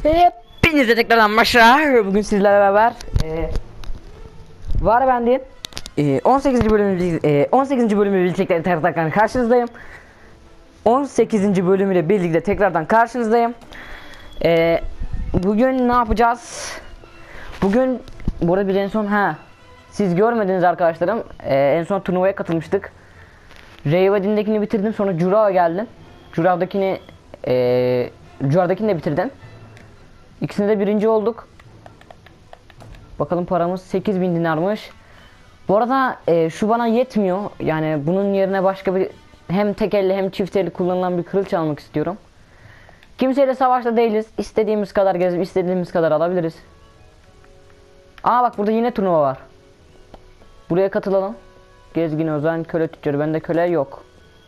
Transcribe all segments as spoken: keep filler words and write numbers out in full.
Hepinize tekrardan başlar. Bugün sizlerle beraber e, var ben diyeyim. E, on sekizinci bölümü e, on sekizinci bölümü birlikte tekrardan karşınızdayım. on sekizinci bölümüyle birlikte tekrardan karşınızdayım. E, bugün ne yapacağız? Bugün burada bir en son ha siz görmediniz arkadaşlarım. E, en son turnuvaya katılmıştık. Reyvadin'dekini bitirdim, sonra Cura'ya geldim. Cura'dakini e, Cura'dakini de bitirdim. İkisinde birinci olduk. Bakalım paramız sekiz bin dinarmış. Bu arada e, şu bana yetmiyor. Yani bunun yerine başka bir hem tek elle hem çift elle kullanılan bir kılıç almak istiyorum. Kimseyle savaşta değiliz. İstediğimiz kadar gezip istediğimiz kadar alabiliriz. Aa bak, burada yine turnuva var. Buraya katılalım. Gezgin özen köle tüccarı. Bende köle yok.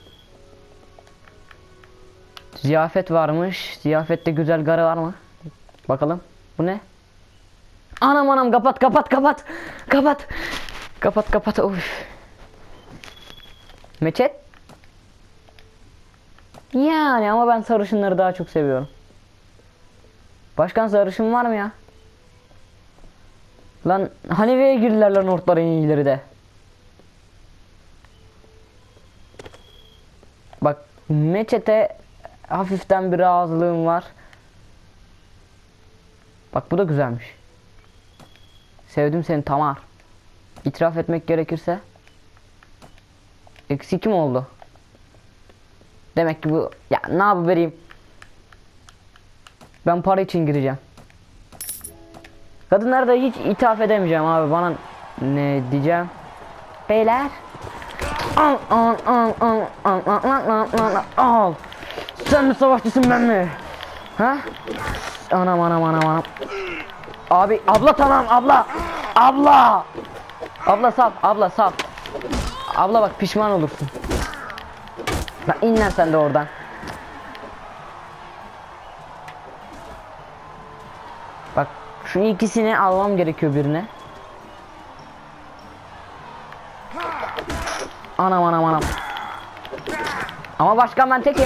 Ziyafet varmış. Ziyafette güzel garı var mı? Bakalım. Bu ne? Anam anam, kapat kapat kapat. Kapat. Kapat kapat. Of. Meçet. Yani ama ben sarışınları daha çok seviyorum. Başkan sarışın var mı ya? Lan Hanive'ye girdiler lan ortların iyileri de. Bak meçete hafiften bir razılığım var. Bak bu da güzelmiş. Sevdim seni Tamar. İtiraf etmek gerekirse eksi iki mi oldu? Demek ki bu, ya ne yapıp vereyim? Ben para için gireceğim. Kadınlara da hiç ithaf edemeyeceğim abi, bana ne diyeceğim? Beyler al al al al al al al al al. Sen mi savaşçısın ben mi? Ha? Anam anam anam anam. Abi abla, tamam abla. Abla. Abla sal, abla sal. Abla bak pişman olursun. Lan in lan sen de oradan. Bak şu ikisini almam gerekiyor birine. Anam anam anam. Ama başkan ben tekim.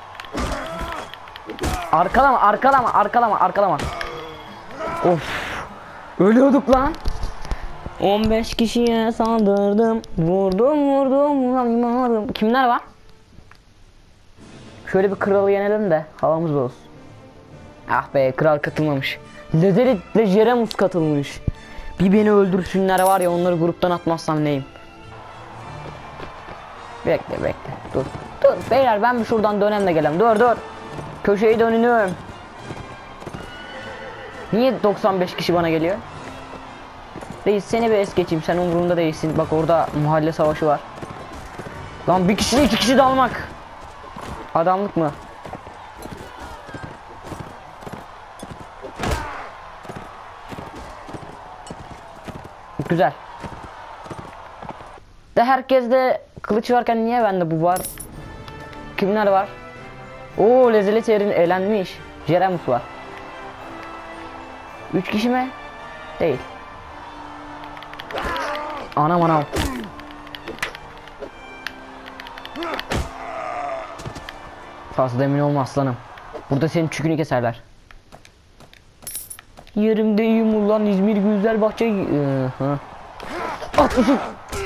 Arkalama arkalama arkalama arkalama. Of. Ölüyorduk lan. on beş kişiye saldırdım. Vurdum vurdum vuramadım. Kimler var? Şöyle bir kralı yenelim de havamız olsun. Ah be, kral katılmamış. Lezerit ile Jeremus katılmış. Bir beni öldürsünler var ya, onları gruptan atmazsam neyim? Bekle bekle dur. Dur beyler, ben bir şuradan dönem de gelem. Dur dur. Köşeyi dönünüm. Niye doksan beş kişi bana geliyor? Reis seni bir es geçeyim, sen umurumda değilsin. Bak orada mahalle savaşı var. Lan bir kişi iki kişi dalmak. Adamlık mı? Güzel. De herkeste kılıç varken niye bende bu var? Kimler var? Oo, Lezelit yerin eğlenmiş. Jeremus var. Üç kişi mi? Değil. Anam anam. Fazla emin olma aslanım. Burada senin çükünü keserler. Yerimdeyim ulan İzmir Güzelbahçe. Ee, Atmışım.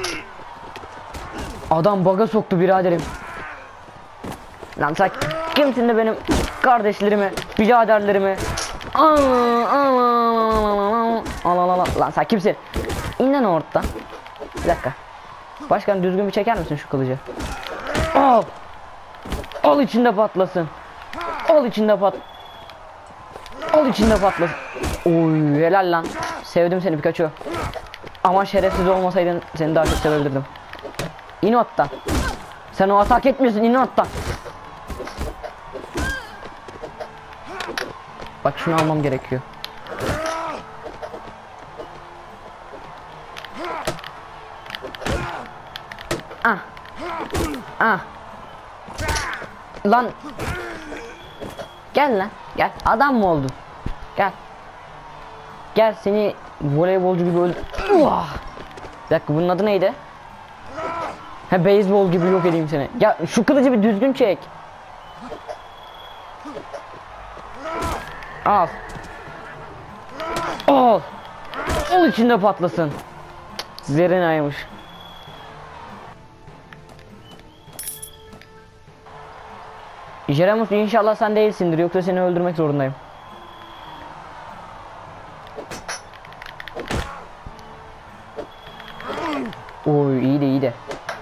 Adam baga soktu biraderim. Lan sen kimsin de benim kardeşlerimi, biraderlerimi? Al al al al. Lan sen kimsin? İn lan ortadan. Bir dakika. Başkan düzgün bir çeker misin şu kılıcı? Al. Al içinde patlasın. Al içinde pat. Al içinde patlasın. Oy helal lan. Sevdim seni Pikachu. Ama şerefsiz olmasaydın seni daha çok sevebilirdim. İn attan. Sen o atak etmiyorsun, in attan. Bak şunu almam gerekiyor. Ah. Ah. Lan. Gel lan. Gel. Adam mı oldun? Gel. Gel seni voleybolcu gibi öldür. Bir dakika, bunun adı neydi? He, beyzbol gibi yok edeyim seni. Ya şu kılıcı bir düzgün çek. Al. Al. Al içinde patlasın. Zerinaymış. Jeremus inşallah sen değilsindir, yoksa seni öldürmek zorundayım. Oy iyi de iyi de.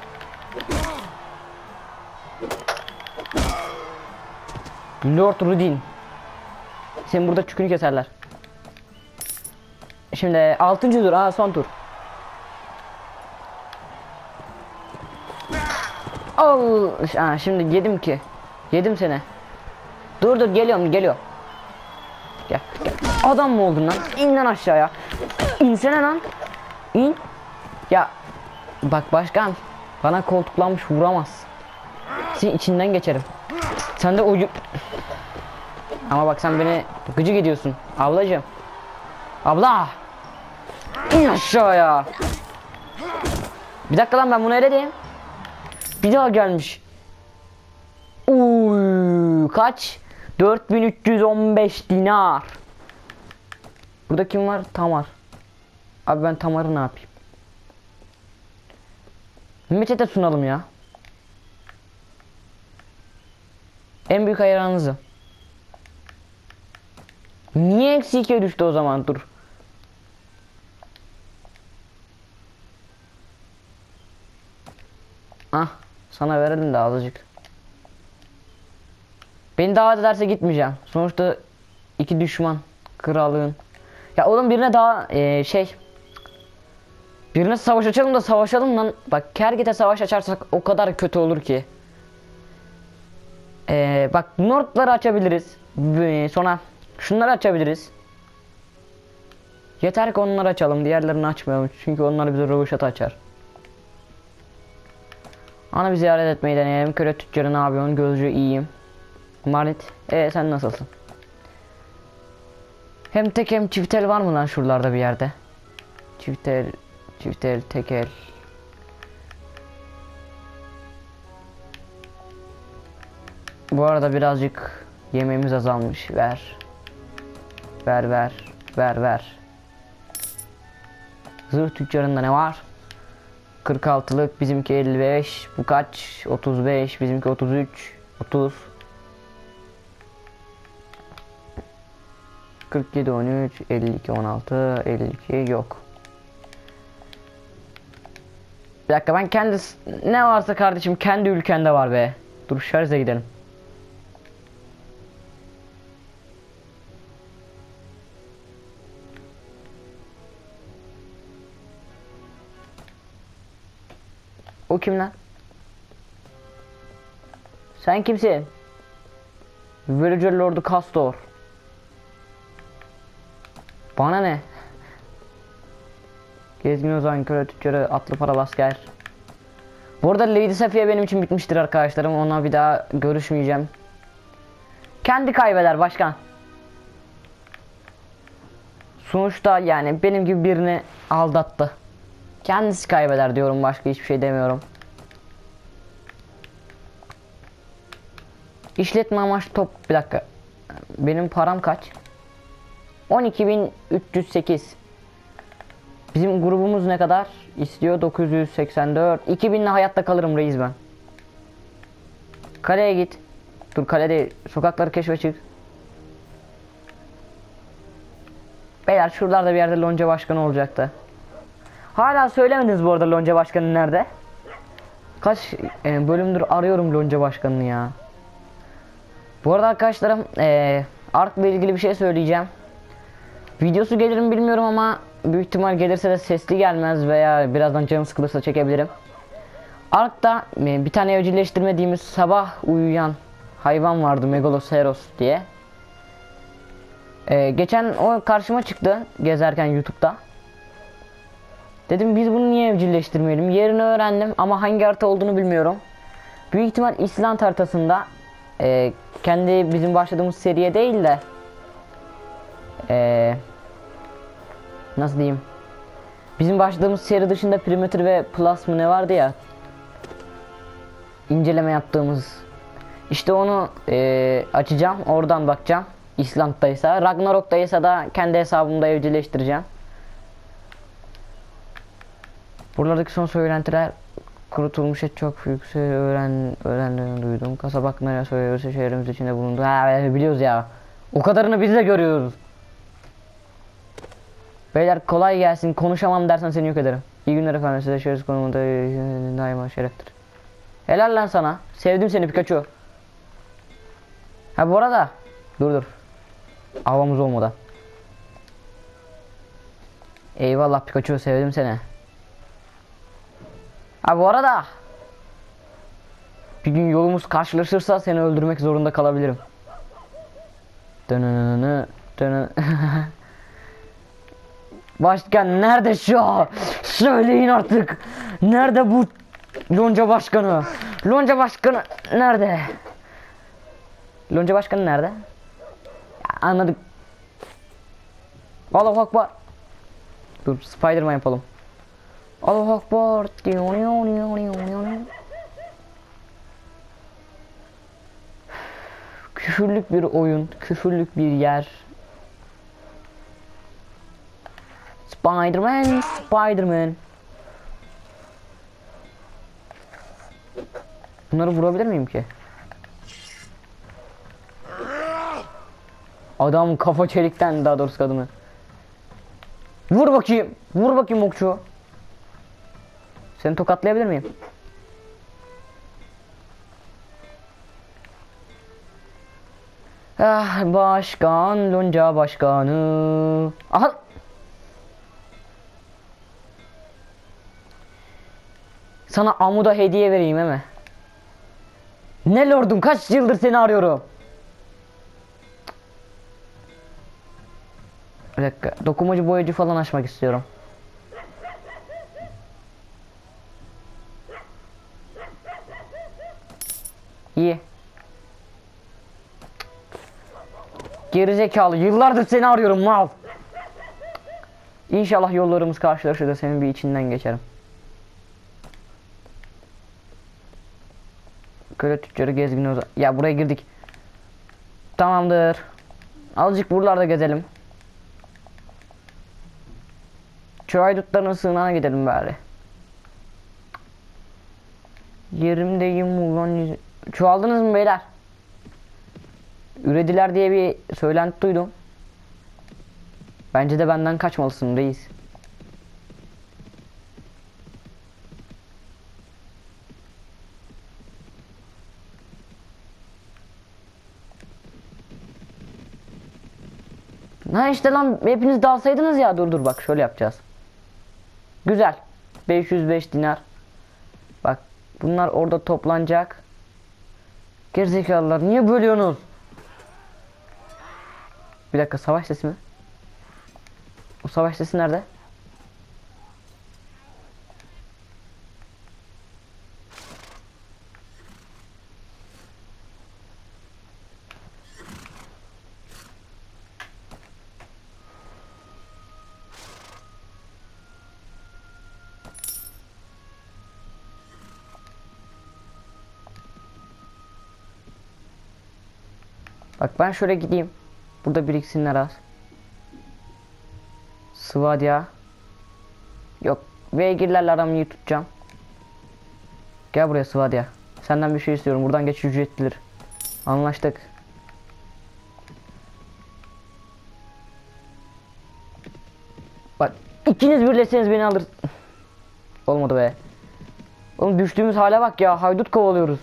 Lord Rudin. Sen burada çükünü keserler. Şimdi altıncı tur, aa son tur. Al, aa, şimdi yedim ki. Yedim seni. Dur dur geliyorum geliyorum. Gel, gel. Adam mı oldun lan? İn lan aşağıya. İnsene lan. İn. Ya bak başkan, bana koltuklanmış vuramaz. Senin içinden geçerim. Sen de ucu. Ama bak sen beni gıcık ediyorsun ablacığım. Abla. İn aşağıya. Bir dakika lan, ben bunu eledim. Bir daha gelmiş. Uy, kaç? dört bin üç yüz on beş dinar. Burada kim var? Tamar. Abi ben Tamar'ı ne yapayım? Mehmet'e sunalım ya. En büyük hayranınızı. Niye eksi ikiye düştü o zaman? Dur. Ah, sana verelim de azıcık. Beni davet ederse gitmeyeceğim. Sonuçta iki düşman kralığın. Ya oğlum birine daha ee, şey. Birine savaş açalım da savaşalım lan. Bak Kergit'e savaş açarsak o kadar kötü olur ki. Ee, bak Nord'ları açabiliriz. Ee, sonra şunları açabiliriz. Yeter ki onları açalım. Diğerlerini açmayalım. Çünkü onlar bize röveşata açar. Ana bir ziyaret etmeyi deneyelim. Köle tüccarı ne yapıyorsun? Gözcü iyiyim. Marit. Ee sen nasılsın? Hem tek hem çiftel var mı lan şuralarda bir yerde? Çiftel, çiftel, tekel. Bu arada birazcık yemeğimiz azalmış. Ver. Ver ver. Ver ver. Zırh tüccarında ne var? kırk altılık, bizimki elli beş. Bu kaç? otuz beş, bizimki otuz üç. otuz. kırk yedi, on üç, elli iki, on altı, elli iki yok. Bir dakika, ben kendi ne varsa kardeşim kendi ülkende var be. Dur şarja gidelim. O kim lan? Sen kimsin? Villager Lord'u Castor. Bana ne? Gezgin Ozan, köle tüccarı, atlı paralı asker. Bu arada Lady Safiye benim için bitmiştir arkadaşlarım. Ona bir daha görüşmeyeceğim. Kendi kaybeder başkan. Sonuçta yani benim gibi birini aldattı. Kendisi kaybeder diyorum, başka hiçbir şey demiyorum. İşletme amaçlı top, bir dakika. Benim param kaç? on iki bin üç yüz sekiz. Bizim grubumuz ne kadar istiyor? dokuz yüz seksen dört. iki bin ile hayatta kalırım reis ben. Kaleye git. Dur kale değil. Sokakları keşfe çık. Beyler şuralarda bir yerde lonca başkanı olacaktı. Hala söylemediniz bu arada lonca başkanı nerede? Kaç e, bölümdür arıyorum lonca başkanını ya. Bu arada arkadaşlarım e, Ark ile ilgili bir şey söyleyeceğim. Videosu gelir mi bilmiyorum ama büyük ihtimal gelirse de sesli gelmez veya birazdan canım sıkılırsa çekebilirim. Ark'ta e, bir tane evcilleştirmediğimiz sabah uyuyan hayvan vardı, Megaloceros diye. E, geçen o karşıma çıktı gezerken YouTube'da. Dedim biz bunu niye evcilleştirmeyelim? Yerini öğrendim ama hangi harita olduğunu bilmiyorum. Büyük ihtimal İsland haritasında e, kendi bizim başladığımız seriye değil de e, nasıl diyeyim? Bizim başladığımız seri dışında Perimeter ve Plus mı ne vardı ya? İnceleme yaptığımız. İşte onu e, açacağım, oradan bakacağım. İsland'daysa. Ragnarok'taysa da kendi hesabımda evcilleştireceğim. Buralardaki son söylentiler kurutulmuş et çok yüksek öğren öğrendiğini duydum. Kasaba hakkında söylüyorsa şehrimiz içinde bulundu. Ha biliyoruz ya. O kadarını biz de görüyoruz. Beyler kolay gelsin. Konuşamam dersen seni yok ederim. İyi günler efendim. Size şerif konumunda daima şereftir. Helal lan sana. Sevdim seni Pikachu. Ha bu arada. Dur dur. Havamız olmadan. Eyvallah Pikachu, sevdim seni. Ha bu arada. Bir gün yolumuz karşılaşırsa seni öldürmek zorunda kalabilirim. Dönönönö, dönön. Başkan nerede şu an? Söyleyin artık. Nerede bu Lonca başkanı? Lonca başkanı nerede? Lonca başkanı nerede? Ya, anladık. Allahu Akbar. Dur Spiderman yapalım. Allahu Akbar. Küfürlük bir oyun, küfürlük bir yer. Spiderman, Spiderman. Bunları vurabilir miyim ki? Adam kafa çelikten, daha doğrusu kadını. Vur bakayım, vur bakayım okçu. Seni tokatlayabilir miyim? Ah başkan, Lonca başkanı. Aha. Sana amuda hediye vereyim he mi? Ne lordum, kaç yıldır seni arıyorum. Bir dakika, dokumacı boyacı falan açmak istiyorum. İyi. Gerizekalı, yıllardır seni arıyorum mal. İnşallah yollarımız karşılaşır da senin bir içinden geçerim. Köle tüccarı gezgini oza... Ya buraya girdik. Tamamdır. Azıcık buralarda gezelim. Şu haydutların sığınağına gidelim bari. Yerimdeyim ulan. Çoğaldınız mı beyler? Ürediler diye bir söylenti duydum. Bence de benden kaçmalısın reis. Ha işte lan, hepiniz dalsaydınız ya. Dur dur bak şöyle yapacağız. Güzel. beş yüz beş dinar. Bak bunlar orada toplanacak. Gerizekalılar niye bölüyorsunuz? Bir dakika, savaş sesi mi? O savaş sesi nerede? Bak ben şöyle gideyim. Burada biriksinler az. Svadya. Yok. Beygirlerle aramı iyi tutacağım. Gel buraya Svadya. Senden bir şey istiyorum. Buradan geçiş ücretlidir. Anlaştık. Bak ikiniz birleşseniz beni alır. Olmadı be. Oğlum düştüğümüz hale bak ya. Haydut kovalıyoruz.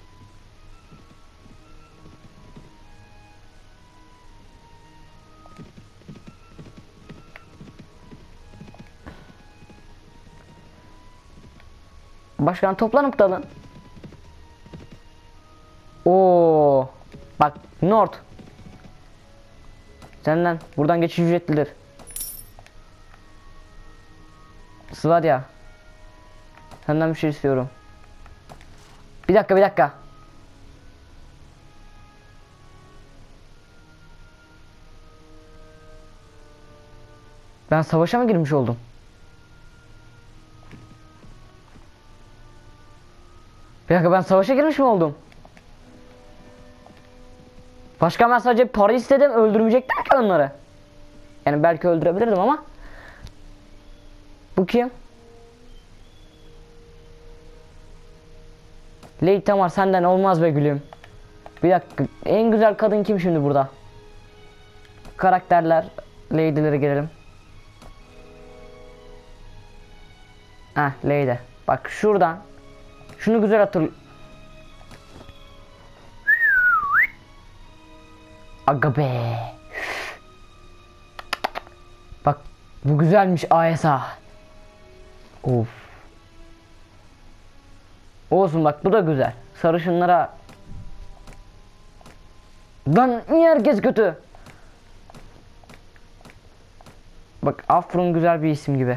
Başkan toplanıp dalın. Oo, bak North. Senden buradan geçiş ücretlidir. Svadya. Senden bir şey istiyorum. Bir dakika bir dakika. Ben savaşa mı girmiş oldum? Bir dakika, ben savaşa girmiş mi oldum? Başka ben sadece para istedim, öldürmeyecekler ki onları. Yani belki öldürebilirdim ama. Bu kim? Lady Tamar, senden olmaz be gülüm. Bir dakika, en güzel kadın kim şimdi burada? Karakterler, Lady'lere gelelim. Heh, Lady. Bak şuradan. Şunu güzel hatırl... Aga be. Bak bu güzelmiş A S A. Of. Olsun bak, bu da güzel. Sarışınlara. Lan niye herkes kötü? Bak Afron güzel bir isim gibi.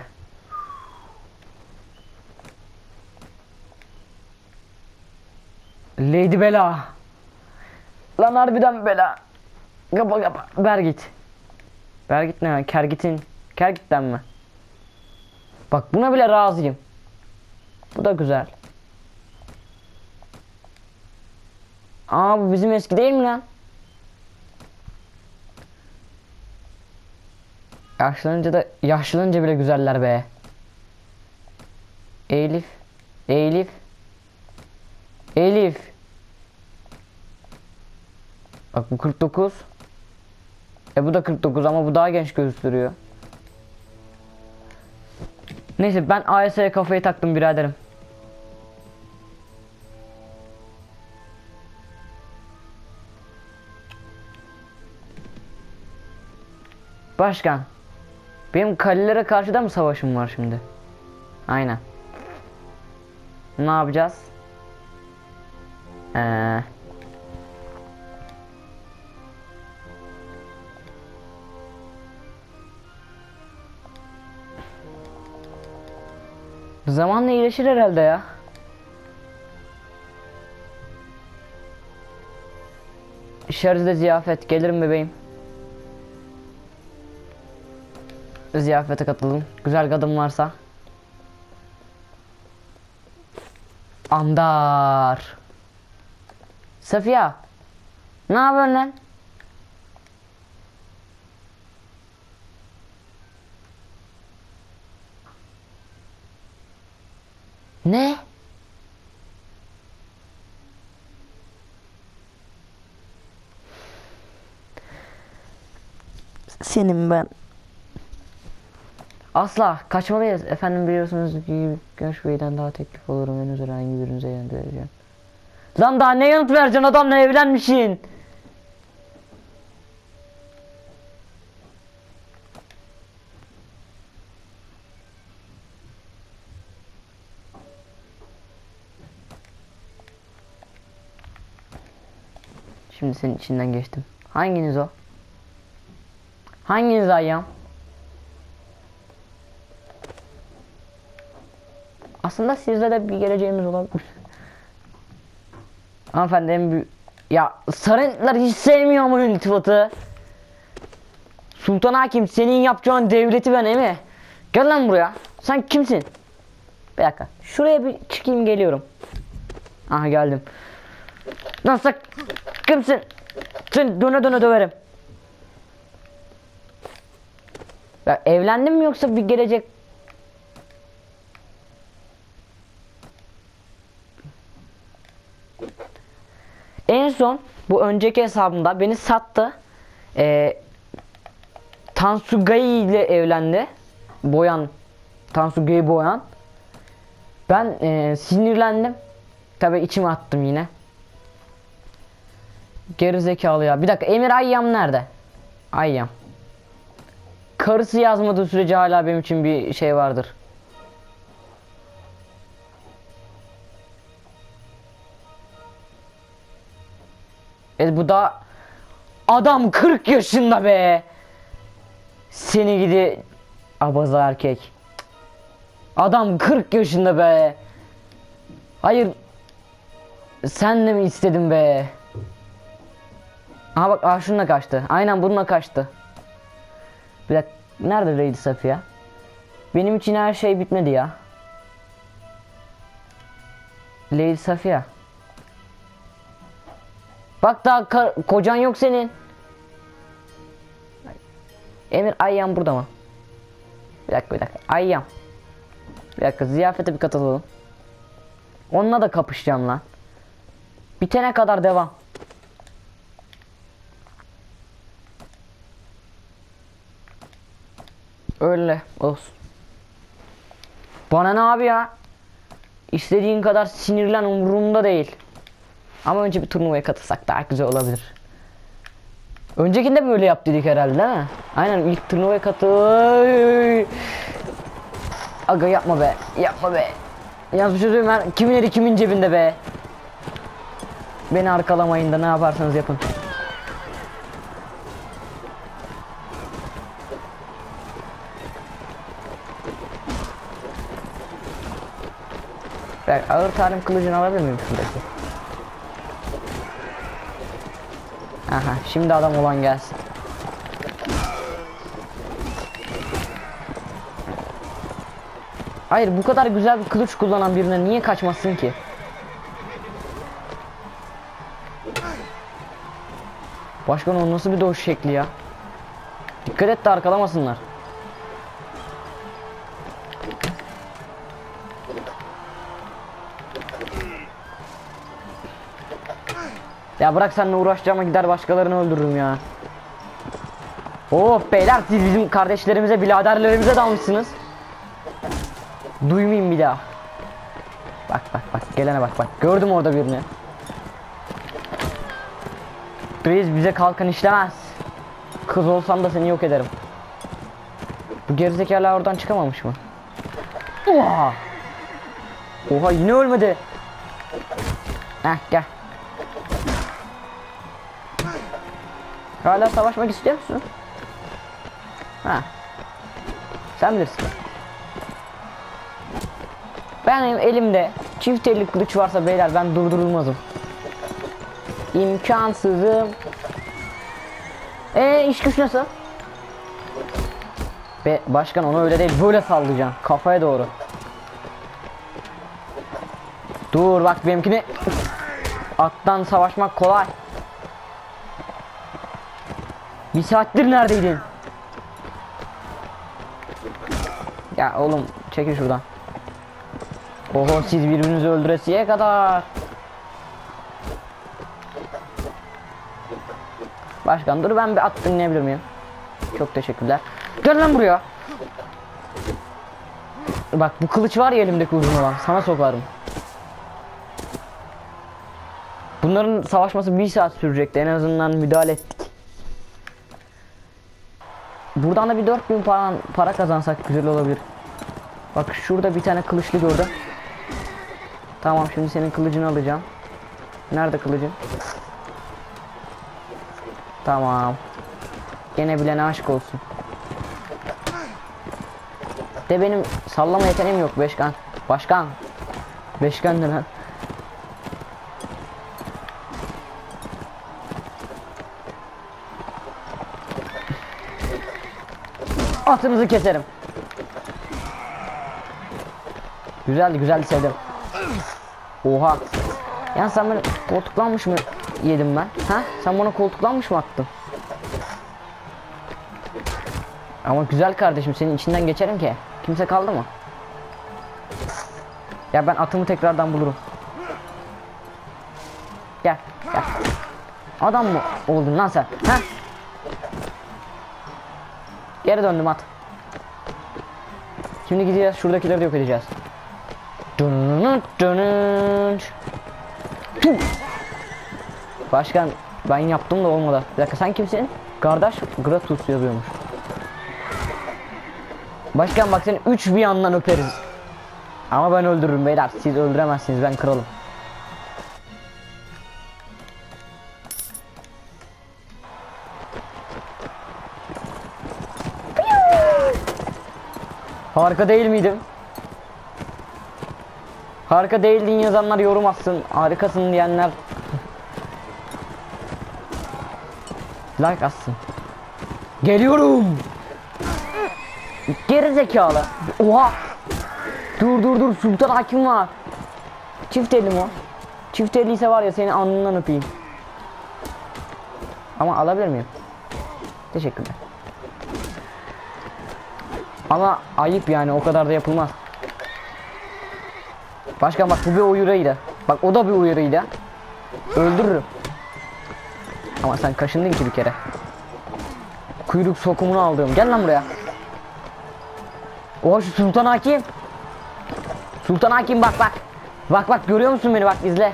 Lady Bella. Lan harbiden Bella. Kapa kapa. Bergit. Bergit ne ya? Kergit'in. Kergit'ten mi? Bak buna bile razıyım. Bu da güzel. Aa, bu bizim eski değil mi lan? Yaşlanınca da yaşlanınca bile güzeller be. Elif. Elif. Elif. Bak bu kırk dokuz. E bu da kırk dokuz ama bu daha genç gösteriyor. Neyse, ben A S A'ya kafayı taktım biraderim. Başkan. Benim kalelere karşı da mı savaşım var şimdi? Aynen. Ne yapacağız? Eee... Zamanla iyileşir herhalde ya. Şerzde ziyafet, gelirim bebeğim. Ziyafete katılın. Güzel kadın varsa. Andar. Safiye. Ne yapıyorsun lan? Ne? Senin ben. Asla kaçmalıyız. Efendim, biliyorsunuz ki Görüş Bey'den daha teklif olurum. Henüz herhangi birinize yanıt vereceğim. Lan daha ne yanıt vereceksin, adamla evlenmişsin. Şimdi senin içinden geçtim. Hanginiz o? Hanginiz ayağım? Aslında sizde de bir geleceğimiz olabilir. Hanımefendi, en büyük... Ya sarılar hiç sevmiyor mu iltifatı? Sultan Hakim, senin yapacağın devleti ben emi. Gel lan buraya. Sen kimsin? Bir dakika. Şuraya bir çıkayım, geliyorum. Aha geldim. Nasıl? Kimsin? Seni döne döne döverim. Ya evlendim mi yoksa bir gelecek? En son bu önceki hesabımda beni sattı. Ee, Tansugayi ile evlendi. Boyan. Tansugayi Boyan. Ben e, sinirlendim. Tabi içime attım yine. Geri zekalı ya. Bir dakika, Emir Ayyam nerede? Ayyam. Karısı yazmadığı sürece hala benim için bir şey vardır. E bu da adam kırk yaşında be. Seni gidi abaza erkek. Adam kırk yaşında be. Hayır. Sen de mi istedin be? Aha bak, aha şununla kaçtı. Aynen bununla kaçtı. Bir dakika, nerede Lady Safiye? Benim için her şey bitmedi ya. Lady Safiye. Bak daha ka- kocan yok senin. Emir Ayyam burada mı? Bir dakika bir dakika. Ayyam. Bir dakika ziyafete bir katılalım. Onunla da kapışacağım lan. Bitene kadar devam. Öyle olsun. Bana ne abi ya? İstediğin kadar sinirlen, umurumda değil. Ama önce bir turnuvaya katılsak daha güzel olabilir. Öncekinde böyle yap dedik herhalde değil mi? Aynen ilk turnuvaya katıl. Aga yapma be. Yapma be. Yalnız bir şey söyleyeyim ben. Kimin eli kimin cebinde be. Beni arkalamayın da ne yaparsanız yapın. Ben ağır talim kılıcını alabilir miyim şuradaki? Aha şimdi adam olan gelsin. Hayır bu kadar güzel bir kılıç kullanan birine niye kaçmasın ki? Başkan o nasıl bir doğuş şekli ya? Dikkat et de arkalamasınlar. Ya bırak seninle uğraşacağıma gider başkalarını öldürürüm ya. Oh beyler siz bizim kardeşlerimize, biraderlerimize dalmışsınız. Duymayayım bir daha. Bak bak bak gelene bak bak. Gördüm orada birini. Reis bize kalkan işlemez. Kız olsam da seni yok ederim. Bu gerizekalı oradan çıkamamış mı? Oha. Oha yine ölmedi. Heh gel. Hala savaşmak istiyor musun? Ha. Sen bilirsin. Benim elimde çift elli kılıç varsa beyler ben durdurulmazım. İmkansızım. Eee iş güç nasıl? Be başkan onu öyle değil böyle sallayacaksın kafaya doğru. Dur bak benimkini. Attan savaşmak kolay. Bir saattir neredeydin? Ya oğlum çekil şuradan. Oho siz birbirinizi öldüresiye kadar. Başkan dur ben bir at dinleyebilir miyim? Çok teşekkürler. Gel lan buraya. Bak bu kılıç var ya elimdeki uzun olan sana sokarım. Bunların savaşması bir saat sürecekti en azından müdahale ettik. Buradan da bir dört bin para, para kazansak güzel olabilir. Bak şurada bir tane kılıçlı gördüm. Tamam şimdi senin kılıcını alacağım. Nerede kılıcın? Tamam. Gene bilene aşk olsun. De benim sallama yeteneğim yok Beşkan. Başkan. Beşkan ne lan? Atınızı keserim. Güzeldi güzeldi sevdim. Oha. Yani sen beni koltuklanmış mı yedim ben? Ha? Sen bana koltuklanmış mı attın? Ama güzel kardeşim senin içinden geçerim ki. Kimse kaldı mı? Ya ben atımı tekrardan bulurum. Gel gel. Adam mı oldun lan sen? Ha? Geri döndüm at. Şimdi gideceğiz şuradakileri de yok edeceğiz. Başkan ben yaptım da olmadı. Bir dakika sen kimsin? Kardeş Gratus yazıyormuş. Başkan bak seni üç bir yandan öperiz. Ama ben öldürürüm beyler. Siz öldüremezsiniz ben kralım. Harika değil miydim? Harika değildin yazanlar yorum atsın. Harikasın diyenler like atsın. Geliyorum. Geri zekalı. Oha. Dur dur dur Sultan Hakim var. Çift elim o. Çift elliyse var ya seni alnından öpeyim. Ama alabilir miyim? Teşekkürler. Ama ayıp yani, o kadar da yapılmaz. Başkan bak, bu bir uyarıydı. Bak o da bir uyarıydı. Öldürürüm. Ama sen kaşındın ki bir kere. Kuyruk sokumunu aldım. Gel lan buraya. Oha, şu Sultan Hakim. Sultan Hakim bak bak. Bak bak, görüyor musun beni, bak izle.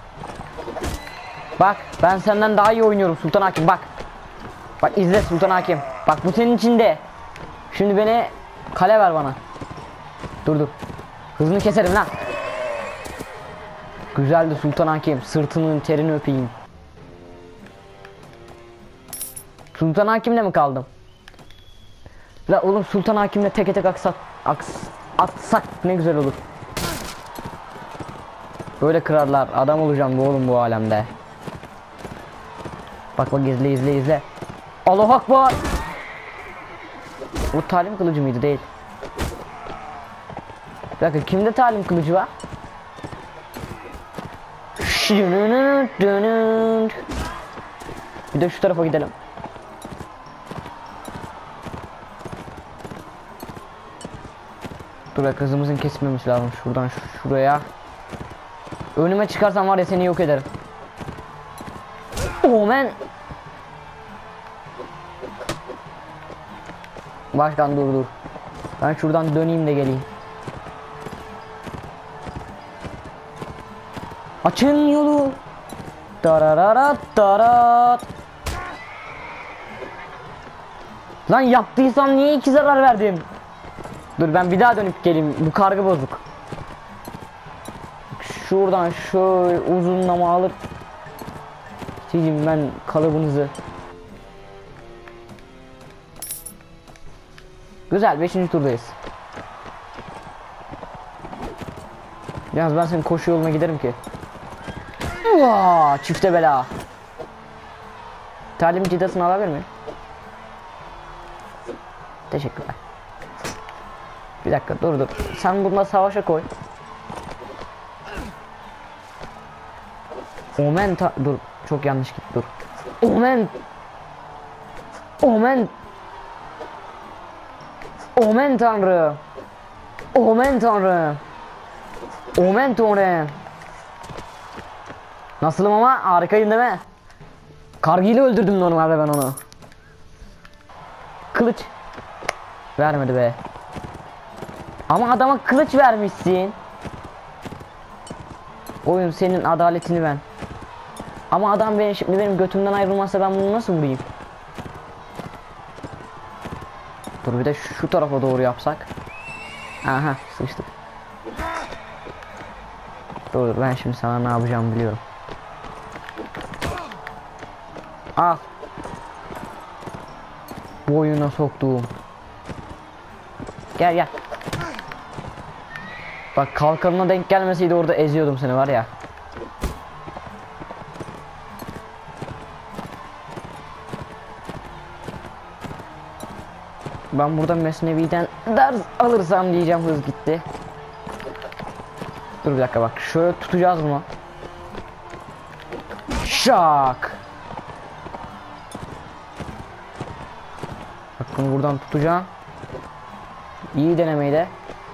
Bak ben senden daha iyi oynuyorum Sultan Hakim, bak. Bak izle Sultan Hakim. Bak bu senin içinde. Şimdi beni kale ver bana. Dur dur. Hızını keserim lan. Güzeldi Sultan Hakim. Sırtının terini öpeyim. Sultan Hakim'le mi kaldım? La oğlum, Sultan Hakim'le teke tek aksak, aks, atsak ne güzel olur. Böyle kırarlar. Adam olacağım bu oğlum bu alemde. Bak bak, izle izle izle. Allahu Akbar. Bu talim kılıcı mıydı? Değil. Bir dakika, kimde talim kılıcı var? Bir de şu tarafa gidelim. Dur, hızımızın kesmemesi lazım. Şuradan şuraya. Önüme çıkarsan var ya, seni yok ederim. Oh man. Başkan dur dur. Ben şuradan döneyim de geleyim. Açın yolu. Darararat darat. Lan yaptıysam niye iki zarar verdim? Dur ben bir daha dönüp geleyim. Bu kargı bozuk. Şuradan şöyle uzunlama alıp sileyim ben kalıbınızı. Güzel, beşinci turdayız. Yalnız ben senin koşu yoluna giderim ki. Uaa, çifte bela. Talim cidasını alabilir miyim? Teşekkürler. Bir dakika dur dur. Sen bununla savaşa koy. Omen ta dur, çok yanlış gitti, dur. Omen. Omen. Omen tanrı. Omen tanrı. Omen tanrı. Nasılım ama, harikayım değil mi? Kargıyla öldürdüm normalde ben onu. Kılıç. Vermedi be. Ama adama kılıç vermişsin. Oyun senin adaletini ben. Ama adam benim şimdi benim götümden ayrılmazsa ben bunu nasıl vurayım? Dur bir de şu tarafa doğru yapsak. Aha, sıçtık. Dur ben şimdi sana ne yapacağımı biliyorum. Al. Bu oyuna soktuğum. Gel gel. Bak kalkanına denk gelmeseydi orada eziyordum seni var ya. Ben burada Mesnevi'den ders alırsam diyeceğim, hız gitti. Dur bir dakika, bak şöyle tutacağız bunu. Şak. Bak bunu buradan tutacağım. İyi denemeydi.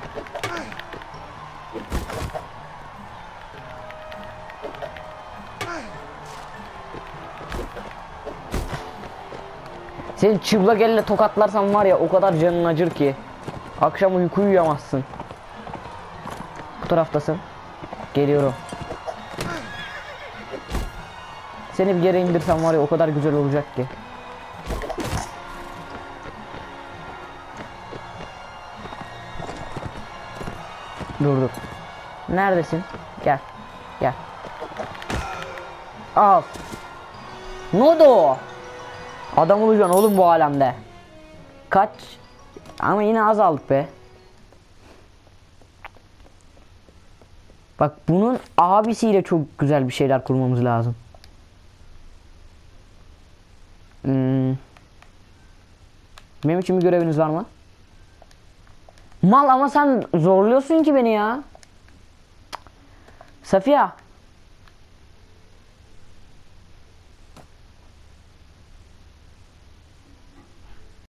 Senin çıplak elle tokatlarsam var ya, o kadar canın acır ki. Akşam uyku uyuyamazsın. Bu taraftasın. Geliyorum. Seni bir yere indirsem var ya, o kadar güzel olacak ki. Dur dur. Neredesin? Gel. Gel. Al. Nodo. Adam olacaksın oğlum bu alemde. Kaç. Ama yine az aldık be. Bak bunun abisiyle çok güzel bir şeyler kurmamız lazım. Hmm. Benim için bir göreviniz var mı? Mal, ama sen zorluyorsun ki beni ya. Safiye.